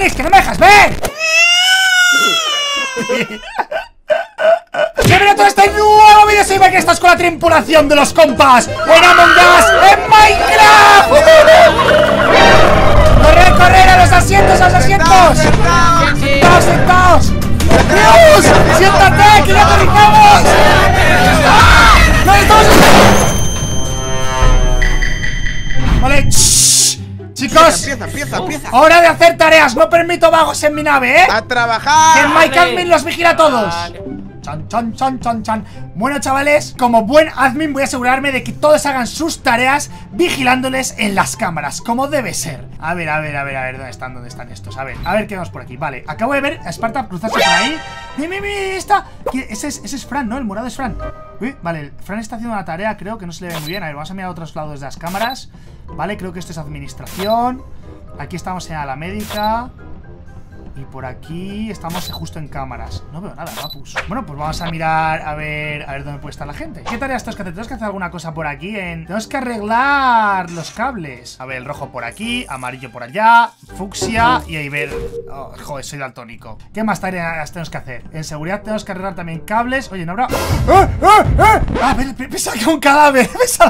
Fénix, que no me dejas ver! ¡Bienvenido a todo este nuevo vídeo! Soy Mike, estás con la tripulación de los compas en Among Us en Minecraft. ¡Corred, corred! ¡A los asientos, a los asientos! ¡Sentaos, sentaos! ¡Dios! ¡Siéntate, que ya aterrizamos! ¡Ah! ¡No estamos! Vale, chicos, empieza. hora de hacer tareas. No permito vagos en mi nave, ¿eh? ¡A trabajar! Que Mike Admin los vigila a todos. Chan. Bueno, chavales, como buen admin voy a asegurarme de que todos hagan sus tareas vigilándoles en las cámaras, como debe ser. A ver, ¿dónde están estos? A ver qué vemos por aquí. Vale, acabo de ver a Esparta cruzarse por ahí. Mira, está. Ese es Fran, ¿no? El morado es Fran. Uy, vale, Fran está haciendo una tarea, creo que no se le ve muy bien. A ver, vamos a mirar a otros lados de las cámaras. Vale, creo que esto es administración. Aquí estamos en la médica. Y por aquí estamos justo en cámaras. No veo nada, papus. Bueno, pues vamos a mirar a ver dónde puede estar la gente. ¿Qué tareas tenemos que hacer? Tenemos que hacer alguna cosa por aquí. Tenemos que arreglar los cables. A ver, el rojo por aquí, amarillo por allá, fucsia y ahí ver. Oh, joder, soy daltónico. ¿Qué más tareas tenemos que hacer? En seguridad tenemos que arreglar también cables. Oye, no habrá. A ver, pensaba que era un cadáver.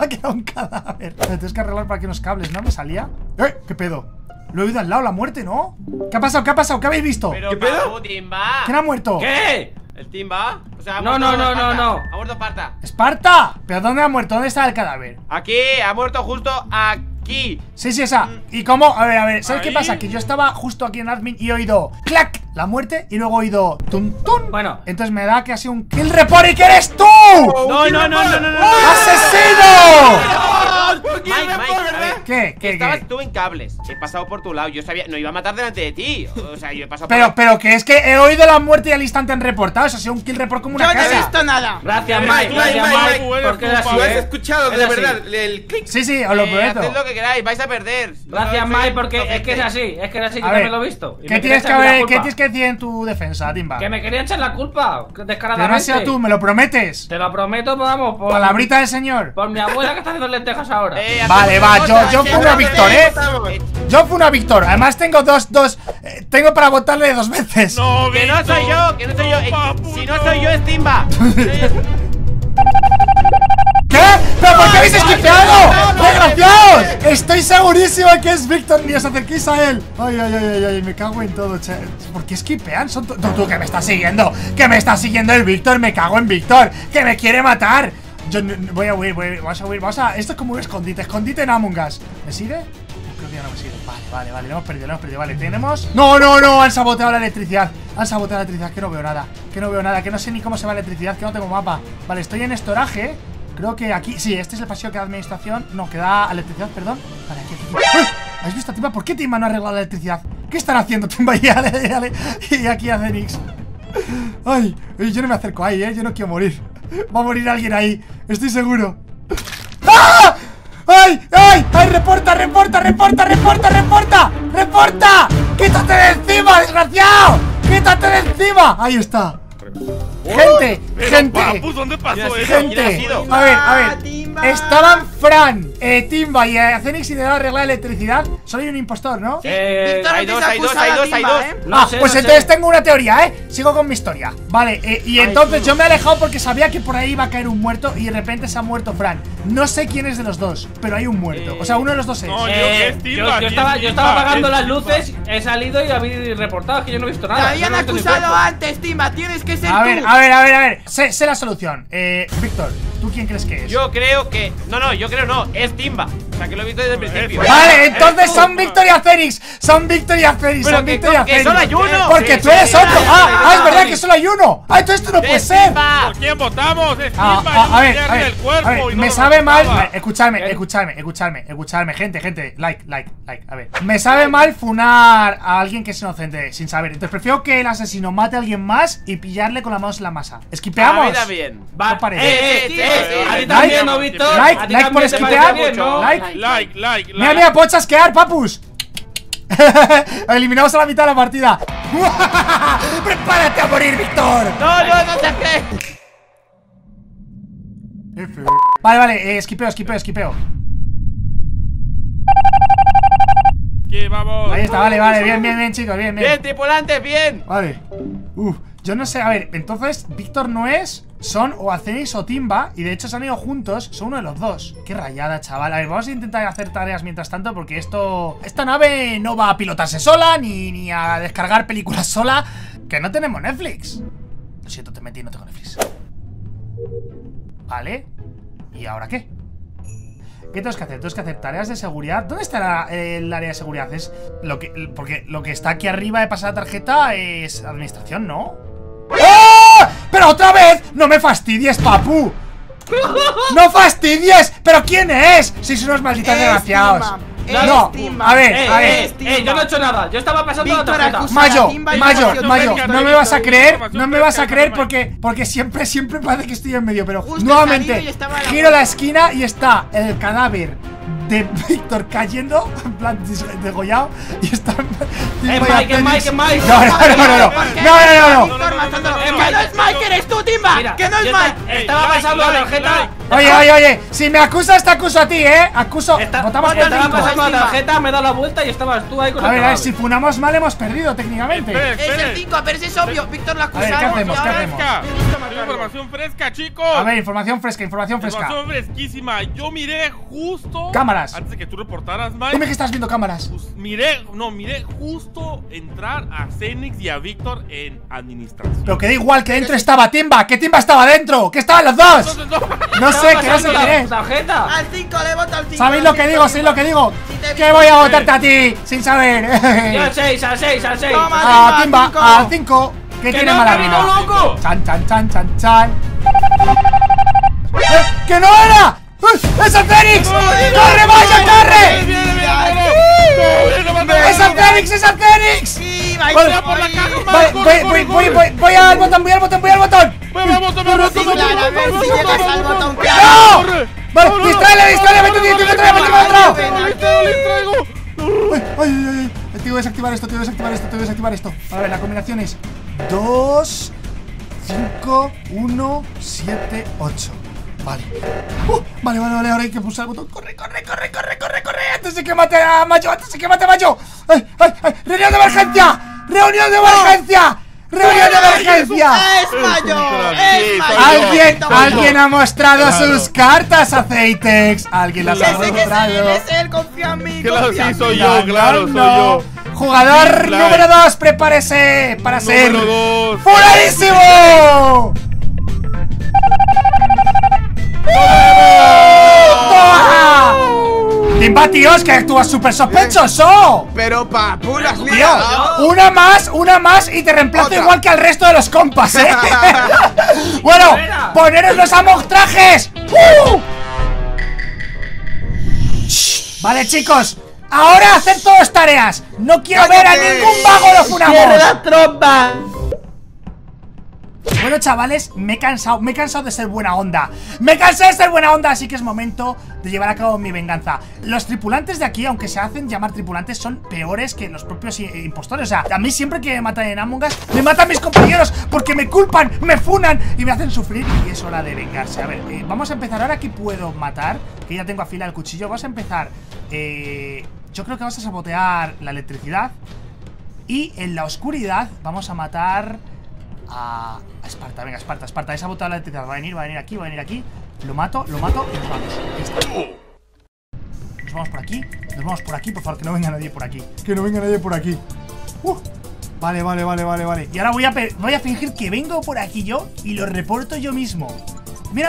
Tenemos que arreglar por aquí unos cables, ¿no? ¿Me salía? ¿Qué pedo? Lo he oído al lado, la muerte, ¿no? ¿Qué ha pasado? ¿Qué habéis visto? ¿Qué pedo? Timba. ¿Quién ha muerto? ¿Qué? ¿El Timba? O sea, no. Ha muerto Esparta. ¡Esparta! ¿Pero dónde ha muerto? ¿Dónde está el cadáver? Aquí, ha muerto justo aquí. Sí, esa. ¿Y cómo? A ver, ¿sabes qué pasa? Que yo estaba justo aquí en admin y he oído clac, la muerte, y luego he oído tun. Bueno. Entonces me da que ha sido un kill report y que eres tú. No. ¡Asesino! Mike, ¿Qué? Estabas tú en cables. He pasado por tu lado. Yo sabía, no iba a matar delante de ti. O sea, yo he pasado Pero que es que he oído la muerte y al instante han reportado. Eso ha sido un kill report como una casa. Yo no he visto nada. Gracias, Mike. Porque era así, ¿Lo has escuchado de verdad? El clic. Sí, os lo prometo. Haced lo que queráis, vais a perder. Gracias, Mike, porque es que es así. Es que yo también lo he visto. ¿Qué tienes que decir en tu defensa, Timba? Que me querían echar la culpa, descaradamente. Que no has sido tú, ¿me lo prometes? Te lo prometo, vamos. Palabrita del señor. Por mi abuela que está haciendo lentejas ahora. Vale, yo fui una Víctor, Yo fui una Víctor. Además tengo dos. Tengo para votarle 2 veces. No, que no soy yo. Si no soy yo, es Timba. ¿Qué? ¿Pero por qué habéis esquipeado? ¡Desgraciados! Estoy segurísimo que es Víctor, ni os acerquéis a él. Ay, me cago en todo, che. ¿Por qué esquipean? Tú que me estás siguiendo. Que me está siguiendo el Víctor. Me cago en Víctor. Que me quiere matar. Yo voy a huir, vamos a. Esto es como un escondite en Among Us. ¿Me sigue? Creo que ya no me sigue. Vale, lo hemos perdido. Vale, tenemos. No, han saboteado la electricidad. Que no veo nada. Que no sé ni cómo se va la electricidad, que no tengo mapa. Vale, estoy en estoraje. Creo que aquí, sí, este es el pasillo que da administración. No, que da electricidad, perdón. Vale, aquí. ¡Ah! ¿Has visto a Timba? ¿Por qué Timba no ha arreglado la electricidad? ¿Qué están haciendo Timba y aquí a Zenix? Ay, yo no me acerco ahí, yo no quiero morir. Va a morir alguien ahí, estoy seguro. ¡Ah! ¡Ay! ¡Reporta! ¡Quítate de encima, desgraciado! ¡Quítate de encima! Ahí está. Gente. ¿Dónde pasó eso? Gente, a ver. Estaban Fran, Timba y Zenix y le da arreglar electricidad. Solo hay un impostor, ¿no? Hay dos. Pues entonces tengo una teoría, Sigo con mi historia. Vale, y entonces yo me he alejado porque sabía que por ahí iba a caer un muerto y de repente se ha muerto Fran. No sé quién es de los dos, pero hay un muerto. O sea, uno de los dos es. No, yo estaba apagando las luces, he salido y habéis reportado que yo no he visto nada. Te habían acusado antes, Timba. Tienes que ser tú. A ver. Sé la solución. Víctor, ¿tú quién crees que es? Yo creo que. Yo creo no, es Timba. O sea, que lo he visto desde el principio. Vale, entonces son Víctor y Zenix. Que solo hay uno. Porque tú eres otro. Es verdad que solo hay uno. Entonces tú no puedes ser. ¿Por quién votamos? Es Timba. A ver, me sabe mal. Escuchadme, gente. Like. A ver, me sabe mal funar a alguien que es inocente sin saber. Entonces prefiero que el asesino mate a alguien más y pillarle con las manos en la masa. ¿Esquipeamos? A mí también. Va, a ti también, ¿no, Víctor? Like por esquipear. Like. Mira, puedo chasquear, papus. Eliminamos a la mitad de la partida. ¡Prepárate a morir, Víctor! No te crees. Vale, esquipeo. aquí, vamos. Ahí está, vale, bien, chicos, bien. Bien, tripulantes, bien. Vale. Yo no sé, a ver, entonces Víctor no es, son o Acenix o Timba. Y de hecho se han ido juntos, son uno de los dos. Qué rayada, chaval. A ver, vamos a intentar hacer tareas mientras tanto, porque esta nave no va a pilotarse sola, ni a descargar películas sola. Que no tenemos Netflix. Lo siento, te metí, no tengo Netflix. Vale. ¿Y ahora qué? ¿Qué tengo que hacer? Tengo que hacer tareas de seguridad. ¿Dónde está el área de seguridad? Es porque lo que está aquí arriba de pasar la tarjeta es administración, ¿no? ¡Oh! ¡Pero otra vez! ¡No me fastidies, papu! ¡No fastidies! ¿Pero quién es? Sois unos malditos desgraciados. No, a ver. Yo no he hecho nada. Yo estaba pasando la tarjeta. Mayo, no me vas a creer, porque siempre parece que estoy en medio. Pero nuevamente giro la esquina y está el cadáver de Víctor cayendo, en plan degollado, y está Mike. No. Que no es Mike, eres tú, Timba. Mira, Que no es Mike. Estaba pasando la tarjeta. Oye, si me acusas, te acuso a ti, Acuso. Votamos por Estaba 5. pasando la tarjeta, me he dado la vuelta y estabas tú ahí con A el ver, si funamos mal hemos perdido técnicamente. Es el 5, pero ese es obvio. Víctor lo acusa. A ver, ¿qué hacemos? Información fresca, chicos. A ver, información fresca. Información fresquísima. Yo miré justo cámaras. antes de que tú reportaras, Mike. Dime que estás viendo cámaras. Pues miré justo entrar a Cenix y a Víctor en administración. Pero que da igual, que dentro estaba Timba. Que Timba estaba dentro. Que estaban los dos. No sé quién es. Tarjeta. Al 5, le voto al 5. ¿Sabéis lo que digo? Que voy a votarte a ti sin saber. Yo al 6. A Timba, al 5. Que tiene mala vida. loco. Chan. ¡Que no era! ¡Es el Fénix! ¡Corre, vaya, corre! ¡Es el Fénix! Sí, Voy al botón. ¡No! Vale, distráele, vete. Ay. Tengo que desactivar esto. A ver, la combinación es 2, 5, 1, 7, 8. Vale. Vale, ahora hay que pulsar el botón. Corre. Antes de que mate a Mayo. ¡Ay! ¡Reunión de emergencia! ¡Es Mayo! Alguien ha mostrado sus cartas, Aceitex. Alguien las ha mostrado. Es él, confía en mí. Sí, soy yo, claro, soy yo. Jugador número 2, prepárese para ser Número 2. ¡furadísimo! Timba, tío, es que actúas súper sospechoso. Pero papu, las Tío, liado. una más y te reemplazo Otra. igual que al resto de los compas, Bueno, poneros los amostrajes. Vale, chicos, ahora hacer todas tareas. No quiero ver a ningún vago de Funamos. trompa! Bueno, chavales, me he cansado de ser buena onda. Me cansé de ser buena onda, así que es momento de llevar a cabo mi venganza. Los tripulantes de aquí, aunque se hacen llamar tripulantes, son peores que los propios impostores. O sea, a mí siempre que me matan en Among Us, me matan mis compañeros porque me culpan, me funan y me hacen sufrir. Y es hora de vengarse. A ver, vamos a empezar. Ahora que puedo matar, que ya tengo afilado el cuchillo, vamos a empezar. Yo creo que vamos a sabotear la electricidad. Y en la oscuridad vamos a matar a Esparta. Venga, Esparta, he saboteado la electricidad. Va a venir aquí. Lo mato y nos vamos. Ahí está. Nos vamos por aquí, por favor, que no venga nadie por aquí. Vale. Y ahora voy a fingir que vengo por aquí yo y lo reporto yo mismo. Mira.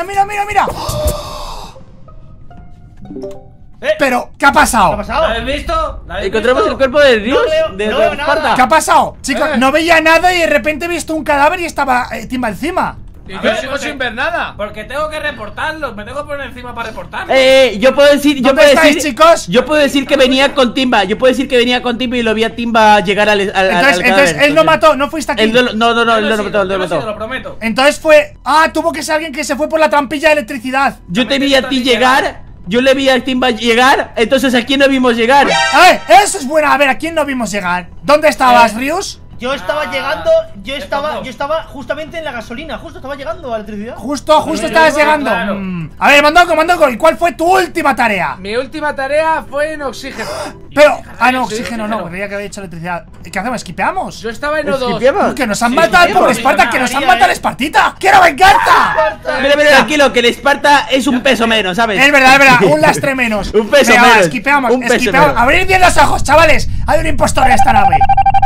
Pero, ¿qué ha pasado? ¿Lo habéis visto? Encontramos el cuerpo de Dios de Esparta. ¿Qué ha pasado? Chicos, no veía nada y de repente he visto un cadáver y estaba Timba encima. Y yo sigo sin ver nada. Porque tengo que reportarlos, me tengo que poner encima para reportarlos. Yo puedo decir, ¿Dónde estáis, chicos? Yo puedo decir que venía con Timba. Y lo vi a Timba llegar al Entonces él no mató, no fuiste aquí. Él no lo mató. Lo prometo. Entonces fue. Tuvo que ser alguien que se fue por la trampilla de electricidad. Yo te vi a ti llegar. Yo le vi a Timba llegar. Entonces, ¿a quién no vimos llegar? Eso es bueno. A ver, ¿a quién no vimos llegar? ¿Dónde estabas, Rius? Yo estaba llegando, yo Estos dos. estaba justamente en la gasolina, justo estaba llegando a la electricidad. Justo estabas llegando. Claro. A ver, Mondongo, ¿y cuál fue tu última tarea? Mi última tarea fue en oxígeno. Pero, no, Sí, oxígeno no, creía que había hecho electricidad. ¿Qué hacemos? ¿Esquipeamos? Yo estaba en O2. Que nos han matado al pobre Esparta, que nos han matado al Espartita. ¡Quiero venganza! Mira, tranquilo, que el Esparta es un peso menos, ¿sabes? Es verdad, un lastre menos. Un peso Venga, va, menos. esquipeamos, Un peso esquipeamos. menos. Abrid bien los ojos, chavales. Hay un impostor en esta nave.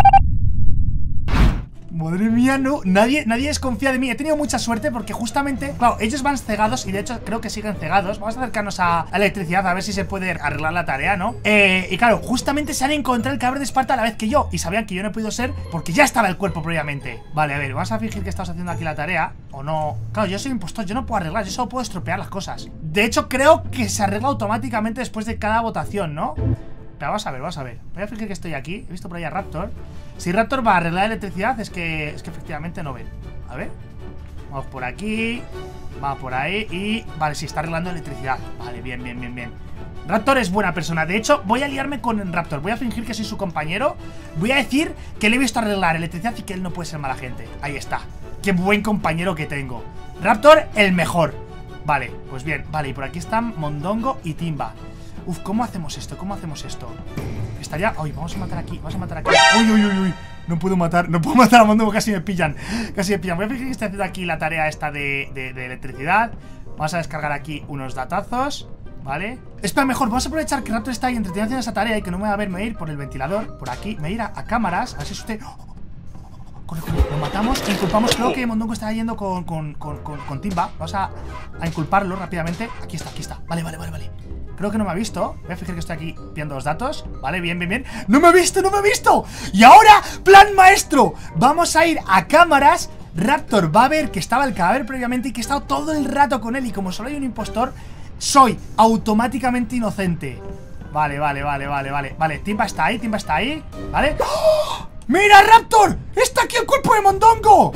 Madre mía, no, nadie desconfía de mí. He tenido mucha suerte porque justamente, claro, ellos van cegados y de hecho creo que siguen cegados. Vamos a acercarnos a la electricidad a ver si se puede arreglar la tarea, ¿no? Y claro, justamente se han encontrado el cadáver de Esparta a la vez que yo. Y sabían que yo no he podido ser porque ya estaba el cuerpo previamente. Vale, a ver, vamos a fingir que estamos haciendo aquí la tarea. O no. Claro, yo soy impostor, yo no puedo arreglar, yo solo puedo estropear las cosas. De hecho, creo que se arregla automáticamente después de cada votación, ¿no? Pero vamos a ver. Voy a fingir que estoy aquí. He visto por ahí a Raptor. Si Raptor va a arreglar la electricidad, es que efectivamente no ven. A ver. Vamos por aquí. Va por ahí y... Vale, sí, está arreglando electricidad. Vale, bien. Raptor es buena persona. De hecho, voy a liarme con Raptor. Voy a fingir que soy su compañero. Voy a decir que le he visto arreglar electricidad y que él no puede ser mala gente. Ahí está. Qué buen compañero que tengo. Raptor, el mejor. Vale, pues bien. Vale, y por aquí están Mondongo y Timba. Uf, ¿cómo hacemos esto? Estaría... Uy, vamos a matar aquí. Uy. No puedo matar a Mondongo, casi me pillan. Voy a fingir que estoy haciendo aquí la tarea esta de electricidad. Vamos a descargar aquí unos datazos. ¿Vale? Espera, mejor, vamos a aprovechar que Raptor está ahí entretenido haciendo esa tarea y que no me va a ver, me voy a ir por el ventilador. Por aquí, me voy a ir a cámaras. A ver si usted... Corre, lo matamos e inculpamos. Creo que Mondongo está yendo con Timba. Vamos a inculparlo rápidamente. Aquí está. Vale. Creo que no me ha visto. Voy a fijar que estoy aquí viendo los datos. Vale, bien. ¡No me ha visto! Y ahora, plan maestro. Vamos a ir a cámaras. Raptor va a ver que estaba el cadáver previamente y que he estado todo el rato con él. Y como solo hay un impostor, soy automáticamente inocente. Vale. Timba está ahí. ¿Vale? ¡Oh! ¡Mira, Raptor! ¡Está aquí el cuerpo de Mondongo!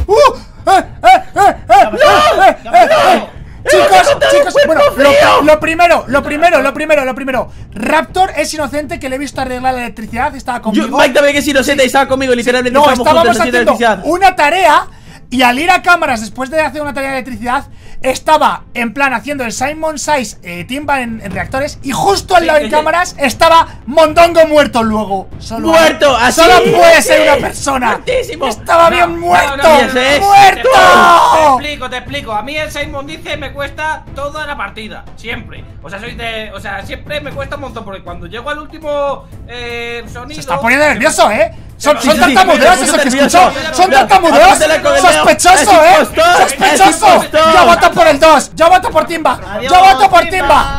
Chicos, bueno, lo primero. Raptor es inocente, que le he visto arreglar la electricidad. Estaba conmigo. Mike también que es inocente y estaba conmigo, literalmente. No, estábamos estábamos juntos haciendo haciendo electricidad. una tarea. Y al ir a cámaras después de hacer una tarea de electricidad, estaba en plan haciendo el Simon Says Timba en reactores. Y justo al lado de cámaras estaba Mondongo muerto luego. ¡Muerto! ¡Así! Solo puede ser una persona. ¡Muertísimo! ¡Estaba bien muerto! no. ¡Muerto! Te explico. A mí el Simon dice me cuesta toda la partida. Siempre. Siempre me cuesta un montón. Porque cuando llego al último sonido. Se está poniendo nervioso, Son Sí, tartamudeos sí, eso que sí, escuchó. sí, Son sí, tartamudeos. apúntale con el dedo. Sospechoso, Es impostor, Sospechoso. es impostor. Yo voto por el 2. Yo voto por Timba. Yo voto por Timba.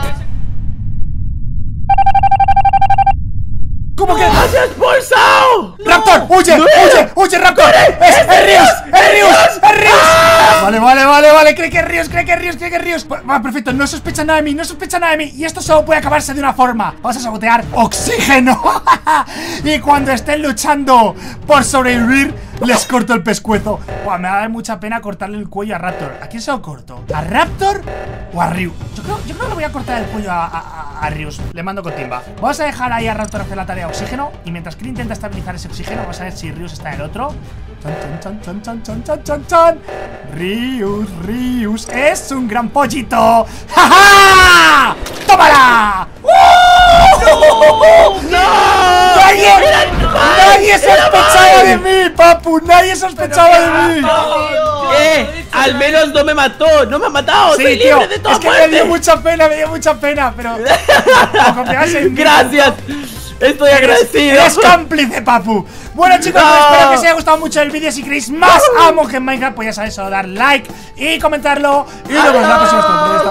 ¿Cómo que? ¡Has expulsado! ¡Raptor! ¡Huye, Raptor! ¡Es Rius! Vale. Cree que es Rius. Va, perfecto. No sospecha nada de mí. Y esto solo puede acabarse de una forma. Vamos a sabotear oxígeno. Y cuando estén luchando por sobrevivir, les corto el pescuezo. Buah, me da mucha pena cortarle el cuello a Raptor. ¿A quién se lo corto? ¿A Raptor o a Rius? Yo creo que le voy a cortar el cuello a Rius. Le mando con Timba. Vamos a dejar ahí a Raptor hacer la tarea de oxígeno. Y mientras Kree intenta estabilizar ese oxígeno, vamos a ver si Rius está en el otro. Chan. Rius es un gran pollito. ¡Ja, ja! ¡Tómala! ¡No! Nadie sospechaba de mí, papu. Nadie sospechaba de mí. Al menos no me mató. No me ha matado. Sí, Soy tío, libre de toda es que muerte. me dio mucha pena, pero confiabas en mí. Gracias. Estoy agradecido. Eres cómplice, papu. Bueno, chicos, pues espero que os haya gustado mucho el vídeo. Si queréis más Among en Minecraft, pues ya sabéis, solo dar like y comentarlo. Y nos vemos la próxima.